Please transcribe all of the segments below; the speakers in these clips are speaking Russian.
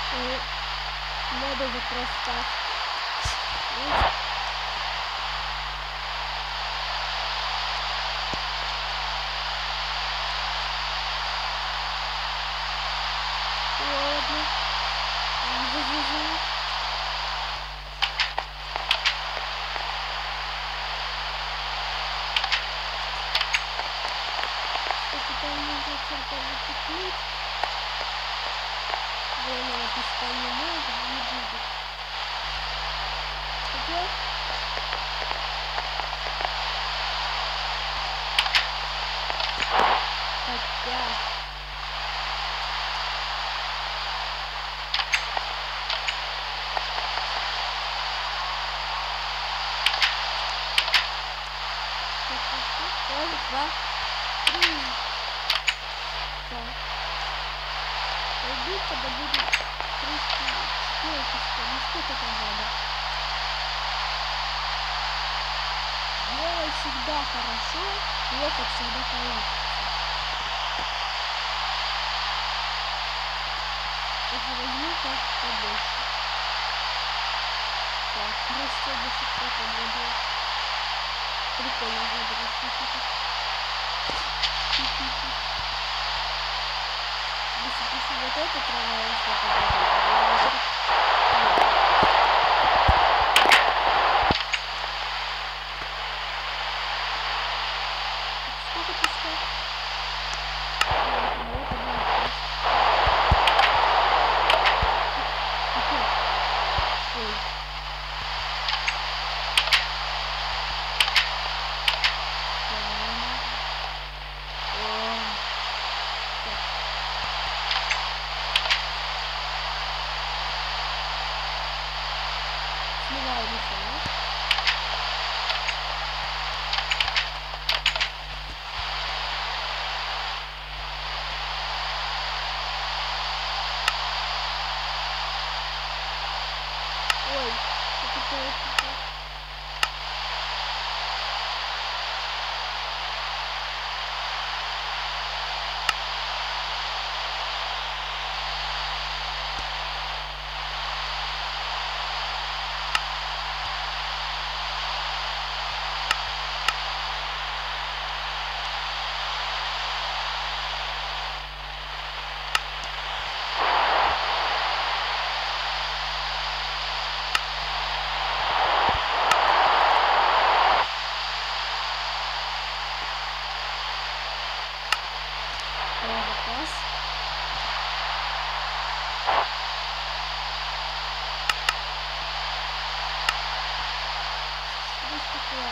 Надо же просто. Ладно. Там нужно что-то вытекнуть. Время на песка не будет. Хотя... Раз, два, три. Так. Пойду, когда будет 3-4 песка. Ну сколько там надо? Делать всегда хорошо, ехать всегда получится. Если возьму как побольше. Так, растет до сих пор погода. Прикольно будет растить. Если вот эта трава, если это сколько песка? Смываю рисунок. Ой, это класс. Что такое?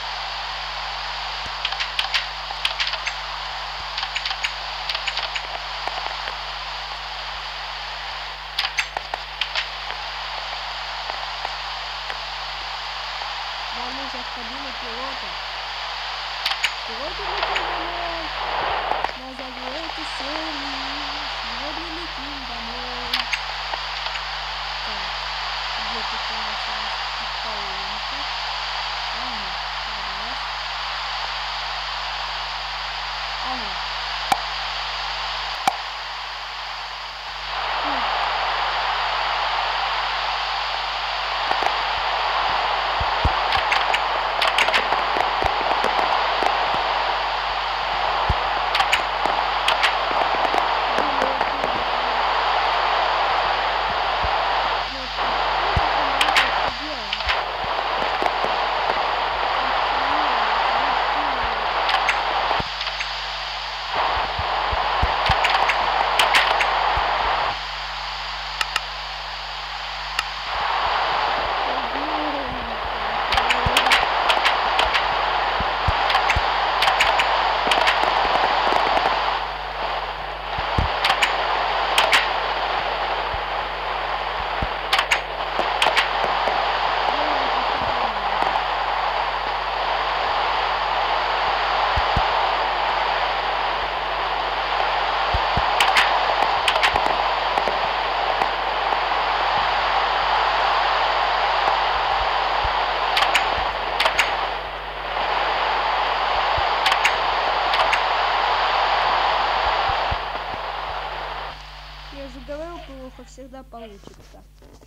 Нам нужно в кабину пилота. Пилоты летим домой. На заглоте сели. Сегодня летим домой. Так, где тут у нас половинка? Ага, раз. Ага. плохо всегда получится.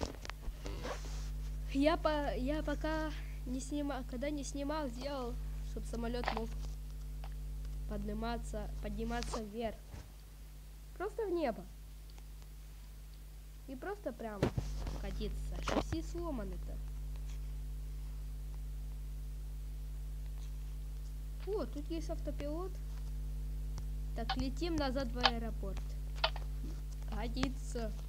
Я пока не снимал, когда не снимал, сделал, чтобы самолет мог подниматься вверх. Просто в небо. И просто прямо катиться. Шасси сломаны-то. О, тут есть автопилот. Так, летим назад в аэропорт. Годится.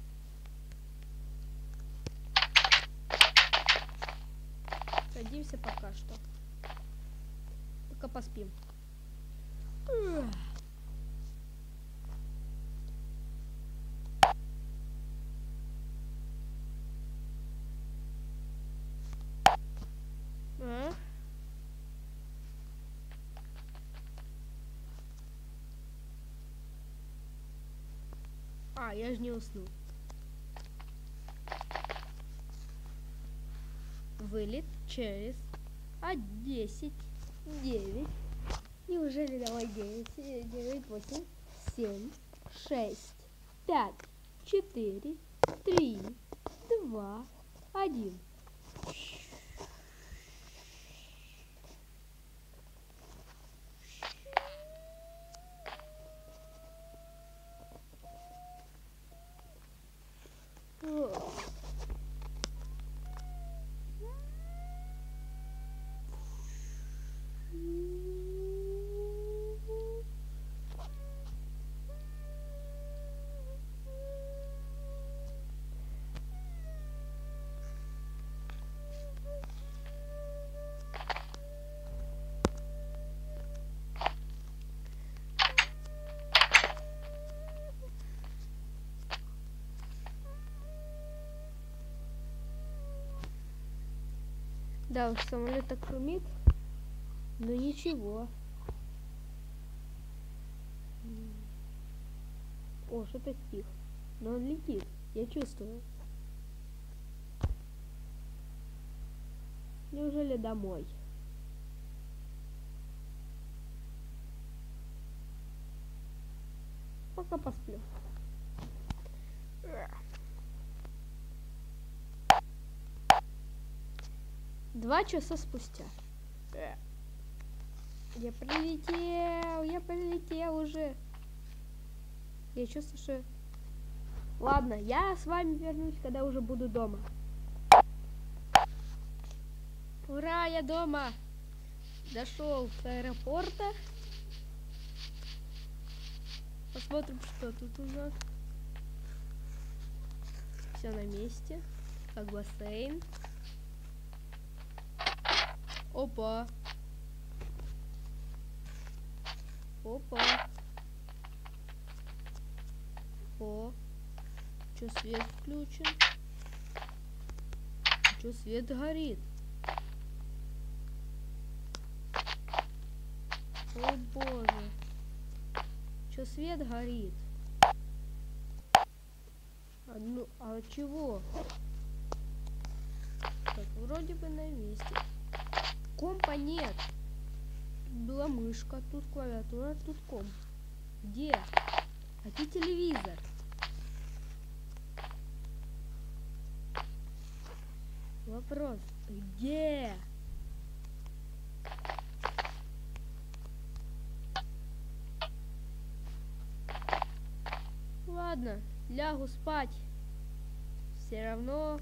Садимся пока что. Пока поспим. Я же не уснул. Вылет через 10, 9. Неужели давай 9, 9, 8, 7, 6, 5, 4, 3, 2, 1. Да, уж самолет так шумит, но ничего. О, что-то стих. Но он летит, я чувствую. Неужели домой? Пока посплю. 2 часа спустя. Я прилетел уже. Я чувствую, что... Ладно, я с вами вернусь, когда уже буду дома. Ура, я дома! Дошел с аэропорта. Посмотрим, что тут у нас. Все на месте. Как бассейн. Опа. Опа. О. Чё свет включен? Чё свет горит? О боже. Чё свет горит? А чего? Так, вроде бы на месте. Компа нет. Тут была мышка, тут клавиатура, тут комп. Где? А где телевизор? Вопрос. Где? Ладно, лягу спать. Все равно...